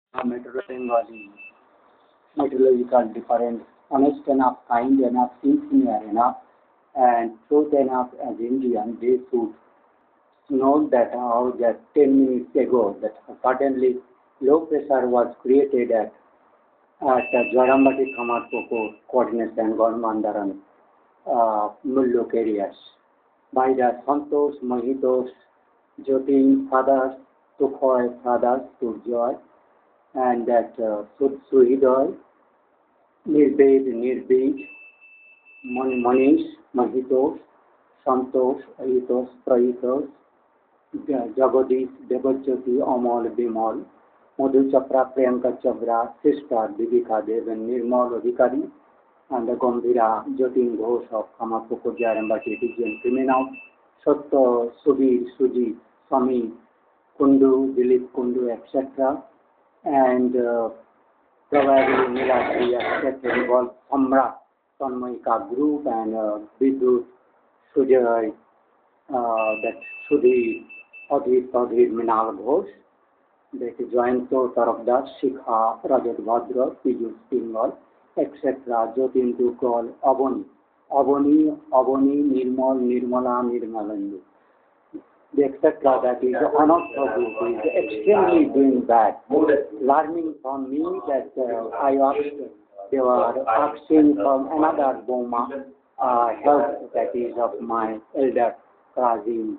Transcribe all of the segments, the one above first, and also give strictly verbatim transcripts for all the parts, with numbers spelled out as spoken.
uh, meteorological, meteorological difference, honest enough, kind enough, sincere enough, and truth enough as Indian, they should know that how that ten minutes ago that suddenly low pressure was created at at Jarambati Kamarpoko coordination Gormandaran uh, Mulluk areas by the Santos, Mohitos, Jotin fathers, Tukhoy fathers, Turjoy, and that uh, Sud Suhidoy, Nirbed, Nirbed, Mon- Manish, Mohitos, Santos, Ahitos, Prahitos, Ja- Jagadish, Devajyoti, Amal, Bimal, Madhu Chopra, Priyanka Chopra, sister Deepika Dev, and Nirmal Adhikari, and the Gambhira, Jotin Ghosh of Kamapoko Jarambati region criminal, Satto, Sudhir, Suji, Swami, Kundu, Dilip Kundu, et cetera. And uh, probably Nilakri, et cetera involved Samra, Tanmayika group and uh, Vidut, Sujay, uh, that Sudhi, Adhit, Adhit, Minal Ghosh, that Jayanto, Tarabdas, Shikha, Rajat Bhadra, Piju Singal, et cetera. Jotin Dukol, Avoni, Avoni, Avoni, Nirmal, Nirmala, Nirmalandu. The et cetera. That is one of the group is extremely doing bad. Learning from me that uh, I asked, they were asking from another Boma uh, help that is of my elder Kazim,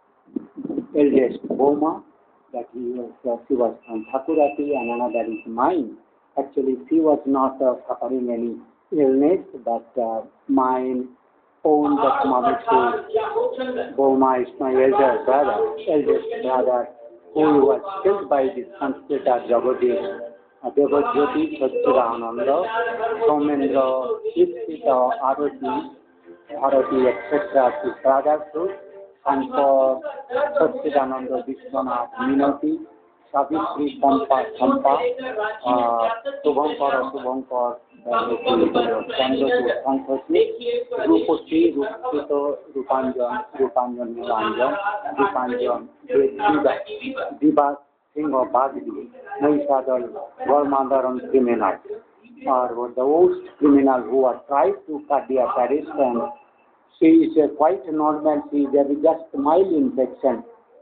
eldest Boma, that he was, uh, she was from Thakurati and another is mine. Actually, she was not uh, suffering any illness, but uh, mine own that Mamuchu Boma is my elder brother, eldest brother, who was killed by the Sanskritar Jagadish, uh, Devajyoti, Satchidananda, Somendra, Ishita, Arati, Arati, et cetera. His brothers too, and for Satchidananda Vishwanath Minati, Savitri Sampa Sampa, uh, Subhankar Subhankar, Chandratu Sankhasi, Rupati Rupito Rupanjan, Rupanjan Nilanjan, Rupanjan Diva, Diva Singh of Bhagdi, Mahishadal, Gormandaran criminal, or the worst criminal who are tried to cardiac arrest and she is uh, quite normal, she is uh, just mild infection.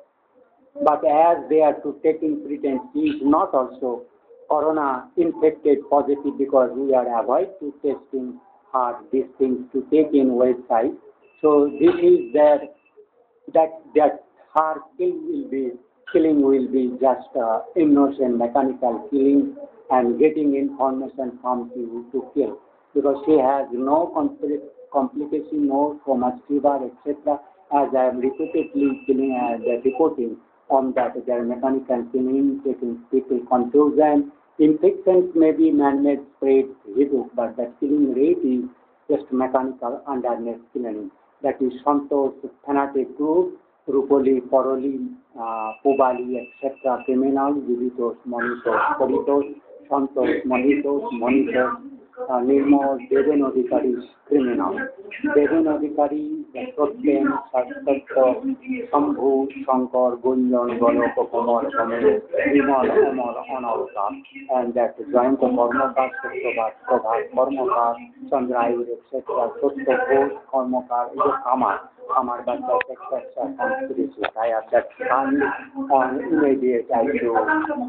But as they are to taking pretense, he is not also corona infected positive because we are avoid to testing hard these things to take in website. So this is their that that her kill will be killing will be just uh, innocent mechanical killing and getting information from you to kill because she has no compli- complication, no so much fever, et cetera. As I am repeatedly killing, uh, the reporting on that their mechanical killing, taking people confusion. Infections may be man-made spread, but the killing rate is just mechanical underneath killing. That is Santos fanatic group, Rupoli, Poroli, uh, Pobali, et cetera. Criminal, Vivitos, Monitos, Poritos, Santos, Monitos, Monitos, uh, Nirmal, Deven Adhikari, criminal. Deven Adhikari, the Sotyen, Satsatya, Sambhu, Shankar, Gunjan, Golok, Komar, Kamil, Vimal, Amar, Anarka, and that joint Kormaka, Sotobhat, Prabhat, Kormaka, Chandrayur, et cetera. Sotobhat, Kormaka, is a Kamar. Kamar, but the exception conspiracy. I have that kind on immediate I do or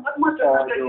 do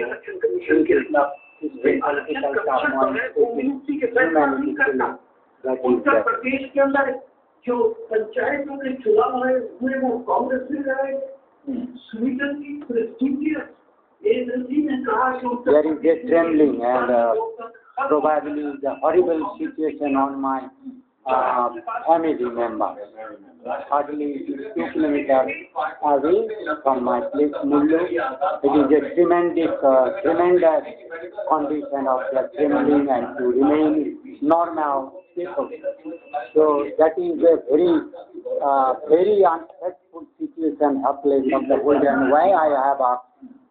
is very political someone humanity killing. That is Uttar that. प्रदेश के अंदर जो पंचायतों के चुनाव है हुए वो कांग्रेस ने लड़ाए स्वीडन की प्रेस्टिजियस एजेंसी ने कहा कि There is a trembling and uh, probably the horrible situation on my uh, family member. Hardly two kilometers away from my place, Mullu. It is a tremendous, uh, tremendous condition of the trembling and to remain normal people. So that is a very, uh, very unhelpful situation, helpless of the world. And why I have asked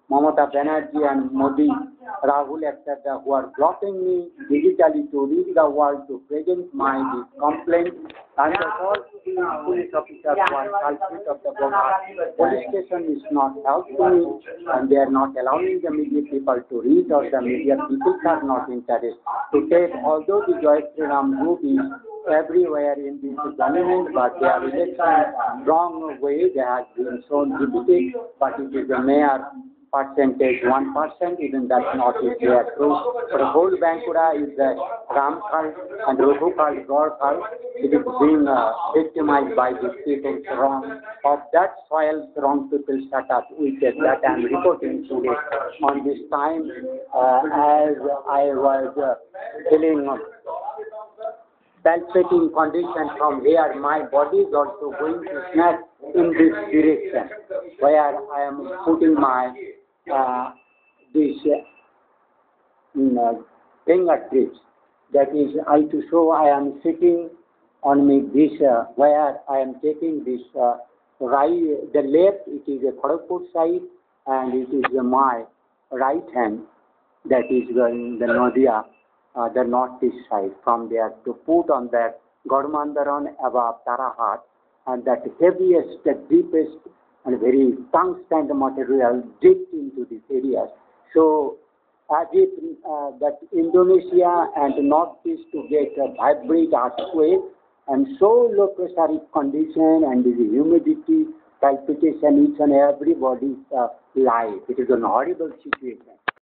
Mamata Banerjee and Modi, Rahul, et cetera, who are blocking me digitally to reach the world to present my complaint, and the all police officers who are culprit of the government. Police station is not helping me, and they are not allowing the media people to reach, or the media people are not interested to take. Although the Joy Sri Ram group is everywhere in this government, but their election wrong way, they have been shown defeated, but it is a mere percentage, one percent, even that's not is there. So, the whole Bankura is a Ram cult and Raghu cult, God cult. It is being uh, victimized by these people wrong. Of that soil, wrong people start up with it. That I am reporting today. On this time, uh, as I was uh, feeling uh, palpitating condition from where my body is also going to snap in this direction, where I am putting my uh, this uh, uh, fingertips. That is, I to show I am sitting on me this uh, where I am taking this uh, right, the left, it is a Kharagpur side, and it is uh, my right hand, that is in the Nadia, uh, the northeast side, from there to put on that Gaudmandaran above Tarahat, and that heaviest, the deepest, and very tungsten material dipped into these areas. So, as if uh, that Indonesia and Northeast to get a vibrant earthquake, and so low pressure condition and the humidity, palpitation, each and everybody's uh, life. It is an horrible situation.